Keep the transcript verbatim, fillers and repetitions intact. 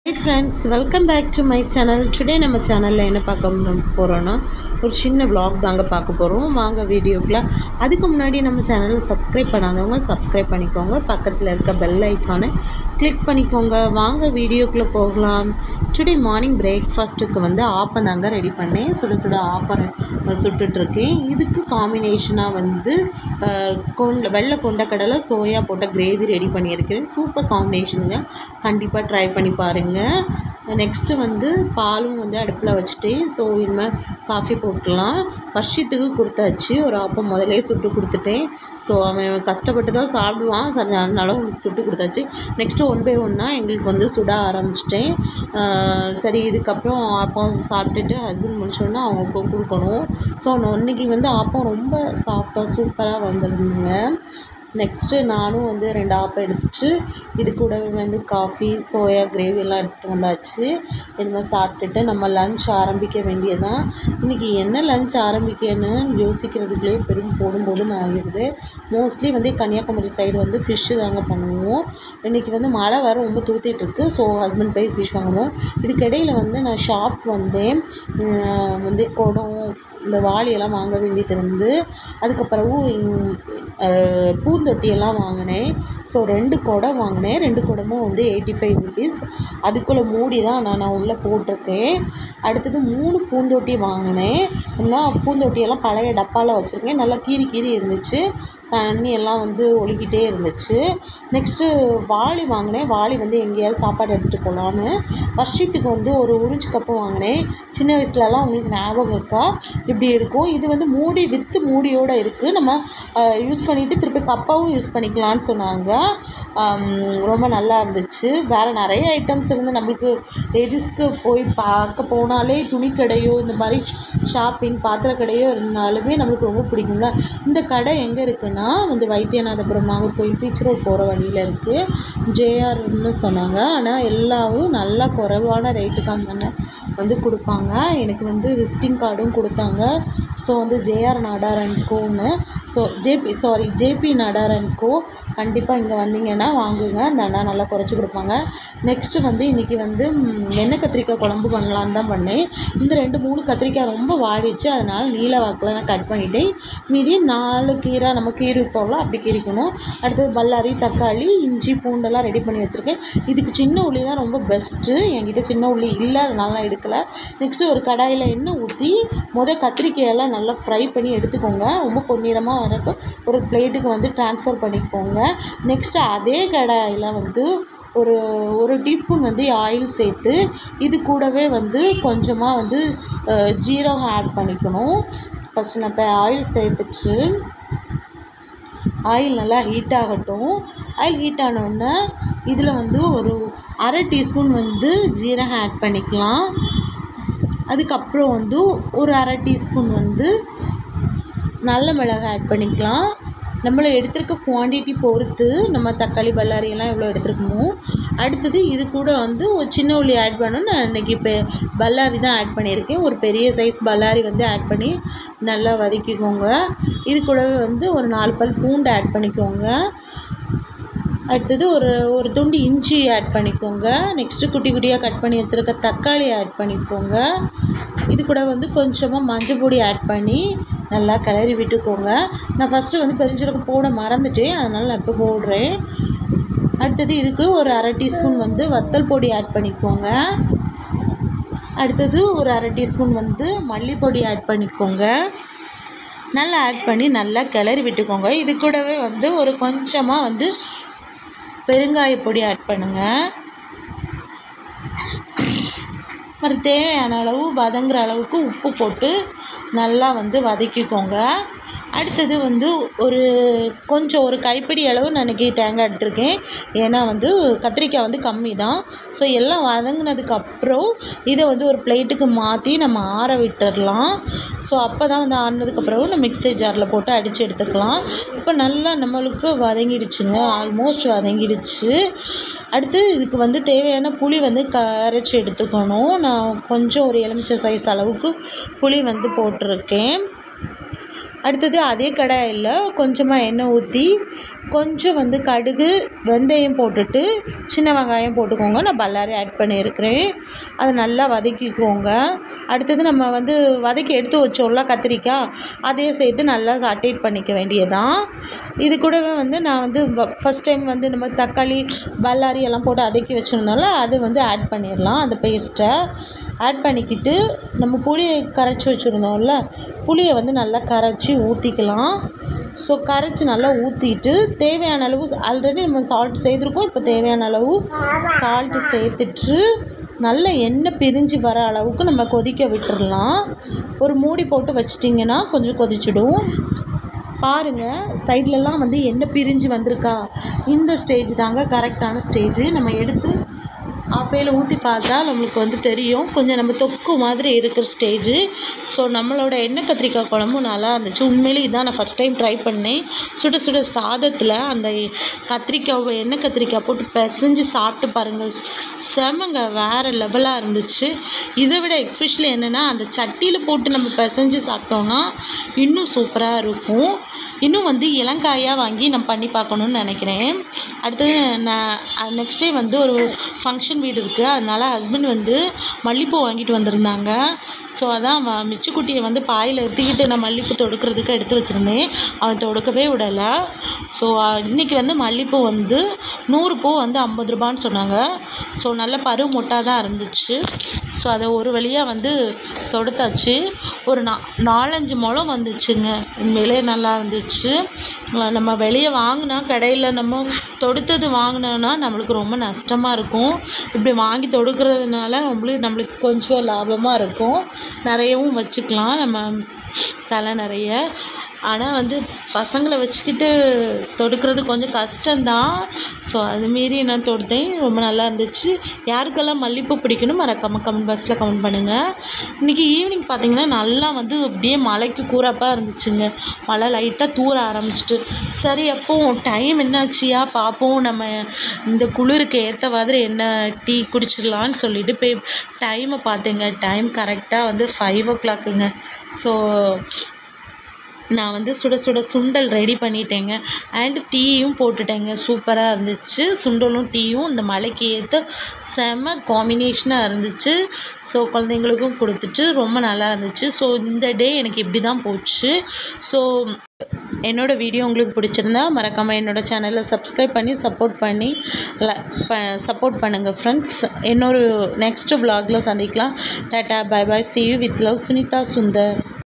Hi friends, welcome back to my channel. Today நம்ம சேனலில் என்ன பார்க்க போகிறோன்னா ஒரு சின்ன vlog தாங்க பார்க்க போகிறோம். வாங்க வீடியோக்குள்ள. அதுக்கு முன்னாடி நம்ம சேனலை சப்ஸ்கிரைப் பண்ணாதவங்க சப்ஸ்கிரைப் பண்ணிக்கோங்க. பக்கத்தில் இருக்க பெல் ஐக்கானை கிளிக் பண்ணிக்கோங்க. வாங்க வீடியோக்குள்ளே போகலாம். டுடே மார்னிங் பிரேக்ஃபாஸ்ட்டுக்கு வந்து ஆப்பம் தாங்க ரெடி பண்ணேன். சுட சுட ஆப்பம் சுட்டுட்ருக்கேன். இதுக்கு காம்பினேஷனாக வந்து கொண்ட வெள்ளை கொண்டக்கடலை சோயா போட்ட கிரேவி ரெடி பண்ணியிருக்கிறேன். சூப்பர் காம்பினேஷனுங்க, கண்டிப்பாக ட்ரை பண்ணி பாருங்கள். நெக்ஸ்ட்டு வந்து பாலும் வந்து அடுப்பில் வச்சுட்டேன். ஸோ இனிமேல் காஃபி போட்டுக்கலாம். வர்ஷித்துக்கு கொடுத்தாச்சு. ஒரு ஆப்பம் முதலே சுட்டு கொடுத்துட்டேன். ஸோ அவன் கஷ்டப்பட்டு தான் சாப்பிடுவான். சரி, அதனால உங்களுக்கு சுட்டு கொடுத்தாச்சு. நெக்ஸ்ட்டு ஒன் பை ஒன்னாக எங்களுக்கு வந்து சுட ஆரம்பிச்சிட்டேன். சரி, இதுக்கப்புறம் ஆப்பம் சாப்பிட்டுட்டு ஹஸ்பண்ட் முடிச்சோன்னா அவங்களுக்கும் கொடுக்கணும். ஸோ இன்னைக்கு வந்து ஆப்பம் ரொம்ப சாஃப்டாக சூப்பராக வந்துருந்துங்க. நெக்ஸ்ட்டு நானும் வந்து ரெண்டு ஆப்பம் எடுத்துகிட்டு இது கூடவே வந்து காஃபி சோயா கிரேவி எல்லாம் எடுத்துகிட்டு வந்தாச்சு. இனிமேல் சாப்பிட்டுட்டு நம்ம லன்ச் ஆரம்பிக்க வேண்டியதான். இன்றைக்கி என்ன லன்ச் ஆரம்பிக்கன்னு யோசிக்கிறதுக்குள்ளே பெரும் போடும்போதுன்னு ஆகிடுது. மோஸ்ட்லி வந்து கன்னியாகுமரி சைடு வந்து ஃபிஷ்ஷு தாங்க பண்ணுவோம். இன்றைக்கி வந்து மழை வேறு ரொம்ப தூத்திட்டுருக்கு. ஸோ ஹஸ்பண்ட் போய் ஃபிஷ் வாங்குவோம். இதுக்கிடையில் வந்து நான் ஷாப் வந்தேன். வந்து குடம் இந்த வாளியெல்லாம் வாங்க வேண்டியது இருந்து, அதுக்கப்புறவு பூந்தொட்டியெல்லாம் வாங்கினேன். ஸோ ரெண்டு குடம் வாங்கினேன். ரெண்டு குடமும் வந்து எயிட்டி ஃபைவ் ருபீஸ். அதுக்குள்ளே மூடி தான் நான் நான் உள்ளே போட்டிருக்கேன். அடுத்தது மூணு பூந்தொட்டி வாங்கினேன். இன்னும் பூந்தொட்டியெல்லாம் பழைய டப்பாவில் வச்சுருக்கேன். நல்லா கீறி கீறி இருந்துச்சு. தண்ணி எல்லாம் வந்து ஒழுகிட்டே இருந்துச்சு. நெக்ஸ்ட்டு வாளி வாங்கினேன். வாளி வந்து எங்கேயாவது சாப்பாடு எடுத்துகிட்டு போகலான்னு. வர்ஷத்துக்கு வந்து ஒரு உறிஞ்சி கப்பு வாங்கினேன். சின்ன வயசுலலாம் உங்களுக்கு ஞாபகம் இருக்கா? இப்படி இருக்கும். இது வந்து மூடி வித்து மூடியோடு இருக்குது. நம்ம யூஸ் பண்ணிவிட்டு திருப்பி கப்பாவும் யூஸ் பண்ணிக்கலான்னு சொன்னாங்க. ரொம்ப நல்லா இருந்துச்சு. வேறு நிறைய ஐட்டம்ஸ் இருந்து நம்மளுக்கு லேடிஸ்க்கு போய் பார்க்க போனாலே துணி கடையோ இந்த மாதிரி ஷாப்பிங் பாத்திர கடையோ இருந்தாலுமே நம்மளுக்கு ரொம்ப பிடிக்கும்ல. இந்த கடை எங்கே இருக்குன்னா வந்து வைத்தியநாதபுரம் நாகர்கோவில் பீச் ரோட் போகிற வழியில் இருக்குது. ஜேஆர்னு சொன்னாங்க. ஆனால் எல்லாவும் நல்லா குறைவான ரேட்டுக்கு அந்த வந்து கொடுப்பாங்க. எனக்கு வந்து விசிட்டிங் கார்டும் கொடுத்தாங்க. ஸோ வந்து ஜேஆர் நாடார் அண்ட் கோன்னு so JP sorry JP Nadar and co கண்டிப்பாக இங்கே வந்தீங்கன்னா வாங்குங்க. அந்த அண்ணா நல்லா குறைச்சி கொடுப்பாங்க. நெக்ஸ்ட்டு வந்து இன்றைக்கி வந்து எண்ணெய் கத்திரிக்காய் குழம்பு பண்ணலான்னு தான் பண்ணேன். இந்த ரெண்டு மூணு கத்திரிக்காய் ரொம்ப வாடிச்சு. அதனால் நீல வாக்கில் நான் கட் பண்ணிவிட்டேன். மீதி நாலு கீரை நம்ம கீரை போடலாம், அப்படி கீரிக்கணும். அடுத்தது பல்லாரி தக்காளி இஞ்சி பூண்டெல்லாம் ரெடி பண்ணி வச்சுருக்கேன். இதுக்கு சின்ன உள்ளி தான் ரொம்ப பெஸ்ட்டு. என்கிட்ட சின்ன உள்ளி இல்லை, அதனால நான் எடுக்கலை. நெக்ஸ்ட்டு ஒரு கடாயில் எண்ணெய் ஊற்றி மொதல் கத்திரிக்காயெல்லாம் நல்லா ஃப்ரை பண்ணி எடுத்துக்கோங்க. ரொம்ப பொன்னிறமாக வரப்போ ஒரு பிளேட்டுக்கு வந்து ட்ரான்ஸ்ஃபர் பண்ணிக்கோங்க. நெக்ஸ்ட்டு அதே கடாயில் வந்து ஒரு ஒரு டீஸ்பூன் வந்து ஆயில் சேர்த்து இது கூடவே வந்து கொஞ்சமாக வந்து ஜீரகம் ஆட் பண்ணிக்கணும். ஃபஸ்ட்டு நான் இப்போ ஆயில் சேர்த்துச்சு. ஆயில் நல்லா ஹீட் ஆகட்டும். ஆயில் ஹீட் ஆனோடனே இதில் வந்து ஒரு அரை டீஸ்பூன் வந்து ஜீரகம் ஆட் பண்ணிக்கலாம். அதுக்கப்புறம் வந்து ஒரு அரை டீஸ்பூன் வந்து நல்ல மிளகாய் ஆட் பண்ணிக்கலாம். நம்மளை எடுத்துருக்க குவான்டிட்டி பொறுத்து நம்ம தக்காளி பல்லாரி எல்லாம் எவ்வளோ எடுத்துருக்கோமோ. அடுத்தது இது கூட வந்து ஒரு சின்ன உள்ளி ஆட் பண்ணணும். நான் இன்றைக்கி இப்போ பல்லாரி தான் ஆட் பண்ணியிருக்கேன். ஒரு பெரிய சைஸ் பல்லாரி வந்து ஆட் பண்ணி நல்லா வதக்கிக்கோங்க. இது கூடவே வந்து ஒரு நாலு பல் பூண்டு ஆட் பண்ணிக்கோங்க. அடுத்தது ஒரு ஒரு துண்டு இஞ்சி ஆட் பண்ணிக்கோங்க. நெக்ஸ்ட்டு குட்டி குட்டியாக கட் பண்ணி வச்சுருக்க தக்காளி ஆட் பண்ணிக்கோங்க. இது கூட வந்து கொஞ்சமாக மஞ்சள் பொடி ஆட் பண்ணி நல்லா கிளறி விட்டுக்கோங்க. நான் ஃபஸ்ட்டு வந்து பெருஞ்சீரகம் போட மறந்துட்டேன், அதனால் நான் இப்போ போடுறேன். அடுத்தது இதுக்கு ஒரு அரை டீஸ்பூன் வந்து வத்தல் பொடி ஆட் பண்ணிக்கோங்க. அடுத்தது ஒரு அரை டீஸ்பூன் வந்து மல்லிப்பொடி ஆட் பண்ணிக்கோங்க. நல்லா ஆட் பண்ணி நல்லா கிளறி விட்டுக்கோங்க. இது கூடவே வந்து ஒரு கொஞ்சமாக வந்து பெருங்காய பொடி ஆட் பண்ணுங்கள். அப்புறம் தேவையான அளவு வதங்குற அளவுக்கு உப்பு போட்டு நல்லா வந்து வதக்கிக்கோங்க. அடுத்தது வந்து ஒரு கொஞ்சம் ஒரு கைப்பிடி அளவு நான் இன்றைக்கி தேங்காய் எடுத்திருக்கேன். ஏன்னா வந்து கத்திரிக்காய் வந்து கம்மி தான். ஸோ எல்லாம் வதங்கினதுக்கப்புறம் இதை வந்து ஒரு பிளேட்டுக்கு மாற்றி நம்ம ஆற விட்டுடலாம். ஸோ அப்போ தான் வந்து ஆறினதுக்கப்புறம் நம்ம மிக்ஸி ஜாரில் போட்டு அடித்து எடுத்துக்கலாம். இப்போ நல்லா நம்மளுக்கு வதங்கிடுச்சுங்க. ஆல்மோஸ்ட் வதங்கிடுச்சு. அடுத்து இதுக்கு வந்து தேவையான புளி வந்து கரைச்சி எடுத்துக்கணும். நான் கொஞ்சம் ஒரு எலுமிச்சை சைஸ் அளவுக்கு புளி வந்து போட்டிருக்கேன். அடுத்தது அதே கடாயில் கொஞ்சமாக எண்ணெய் ஊற்றி கொஞ்சம் வந்து கடுகு வெந்தயம் போட்டுட்டு சின்ன வெங்காயம் போட்டுக்கோங்க. நான் பல்லாரி ஆட் பண்ணியிருக்கிறேன். அதை நல்லா வதக்கிக்கோங்க. அடுத்தது நம்ம வந்து வதக்கி எடுத்து வச்சோம்ல கத்திரிக்காய், அதையே சேர்த்து நல்லா சாட்டேட் பண்ணிக்க வேண்டியதான். இது கூடவே வந்து நான் வந்து ஃபஸ்ட் டைம் வந்து நம்ம தக்காளி பல்லாரி எல்லாம் போட்டு வதக்கி வச்சுருந்தோம்ல, அது வந்து ஆட் பண்ணிடலாம். அந்த பேஸ்ட்டை ஆட் பண்ணிக்கிட்டு நம்ம புளியை கரைச்சி வச்சுருந்தோம்ல, புளியை வந்து நல்லா கரைச்சி ஊற்றிக்கலாம். ஸோ கரைச்சி நல்லா ஊற்றிட்டு தேவையான அளவு ஆல்ரெடி நம்ம சால்ட் செய்திருக்கோம். இப்போ தேவையான அளவு சால்ட்டு சேர்த்துட்டு நல்ல எண்ணெய் பிரிஞ்சு வர அளவுக்கு நம்ம கொதிக்க விட்டுடலாம். ஒரு மூடி போட்டு வச்சிட்டிங்கன்னா கொஞ்சம் கொதிச்சிடும். பாருங்கள், சைட்லலாம் வந்து எண்ணெய் பிரிஞ்சு வந்திருக்கா? இந்த ஸ்டேஜ் தாங்க கரெக்டான ஸ்டேஜு. நம்ம எடுத்து ஆப்பையில் ஊற்றி பார்த்தா நம்மளுக்கு வந்து தெரியும், கொஞ்சம் நம்ம தொக்கு மாதிரி இருக்கிற ஸ்டேஜு. ஸோ நம்மளோட எண்ணெய் கத்திரிக்காய் குழம்பும் நல்லா இருந்துச்சு. உண்மையிலே இதான் நான் ஃபஸ்ட் டைம் ட்ரை பண்ணேன். சுட சுட சாதத்தில் அந்த கத்திரிக்காய் எண்ணெய் கத்திரிக்காய் போட்டு பிசைஞ்சு சாப்பிட்டு பாருங்கள், செமங்க, வேறு லெவலாக இருந்துச்சு. இதை விட எக்ஸ்பெஷலி என்னென்னா அந்த சட்டியில் போட்டு நம்ம பிசைஞ்சு சாப்பிட்டோன்னா இன்னும் சூப்பராக இருக்கும். இன்னும் வந்து இளங்காயாக வாங்கி நம்ம பண்ணி பார்க்கணுன்னு நினைக்கிறேன். அடுத்தது நான் நெக்ஸ்ட் டே வந்து ஒரு ஃபங்க்ஷன் வீடு இருக்குது, அதனால் ஹஸ்பண்ட் வந்து மல்லிப்பூ வாங்கிட்டு வந்திருந்தாங்க. ஸோ அதான் மிச்சுக்குட்டியை வந்து பாயில் எடுத்துக்கிட்டு நான் மல்லிப்பூ தொடுக்கிறதுக்கு எடுத்து வச்சுருந்தேன். அவன் தொடுக்கவே விடலை. ஸோ இன்றைக்கி வந்து மல்லிப்பூ வந்து நூறு பூ வந்து ஐம்பது ரூபான்னு சொன்னாங்க. ஸோ நல்ல பரு மொட்டாக தான் இருந்துச்சு. ஸோ அதை ஒரு வழியாக வந்து தொடுத்தாச்சு. ஒரு நா நாலஞ்சு முழம் வந்துச்சுங்க. உண்மையிலே நல்லா இருந்துச்சு. நம்ம வெளியே வாங்கினா கடையில் நம்ம தொடுத்தது வாங்கினோன்னா நம்மளுக்கு ரொம்ப நஷ்டமாக இருக்கும். இப்படி வாங்கி தொடுக்கிறதுனால நம்மளுக்கு நம்மளுக்கு கொஞ்சம் லாபமாக இருக்கும். நிறையவும் வச்சுக்கலாம் நம்ம தலை நிறைய. ஆனால் வந்து பசங்களை வச்சுக்கிட்டு தொடுக்கிறது கொஞ்சம் கஷ்டம்தான். ஸோ அதுமாரி நான் தொடுத்தேன். ரொம்ப நல்லா இருந்துச்சு. யாருக்கெல்லாம் மல்லிப்பூ பிடிக்கணும் மறக்காம கமெண்ட் பாக்ஸில் கமெண்ட் பண்ணுங்கள். இன்றைக்கி ஈவினிங் பார்த்திங்கன்னா நல்லா வந்து அப்படியே மழைக்கு கூறாப்பாக இருந்துச்சுங்க. மழை லைட்டாக தூர ஆரம்பிச்சிட்டு, சரி அப்போ டைம் என்னாச்சியா பார்ப்போம், நம்ம இந்த குளிருக்கு ஏற்ற மாதிரி என்ன டீ குடிச்சிடலான்னு சொல்லிட்டு போய் டைமை பார்த்தேங்க. டைம் கரெக்டாக வந்து ஃபைவ் ஓ கிளாக்குங்க. ஸோ நான் வந்து சுட சுட சுண்டல் ரெடி பண்ணிட்டேங்க. அண்ட் டீயும் போட்டுட்டேங்க. சூப்பராக இருந்துச்சு. சுண்டலும் டீயும் இந்த மழைக்கு ஏற்ற செம காம்பினேஷனாக இருந்துச்சு. ஸோ குழந்தைங்களுக்கும் கொடுத்துட்டு ரொம்ப நல்லா இருந்துச்சு. ஸோ இந்த டே எனக்கு இப்படி தான் போச்சு. ஸோ என்னோடய வீடியோ உங்களுக்கு பிடிச்சிருந்தா மறக்காமல் என்னோடய சேனலை சப்ஸ்கிரைப் பண்ணி சப்போர்ட் பண்ணி ப சப்போர்ட் பண்ணுங்கள் ஃப்ரெண்ட்ஸ். இன்னொரு நெக்ஸ்ட்டு vlogல சந்திக்கலாம். Tata bye bye. see you with love. Sunitha Sundar.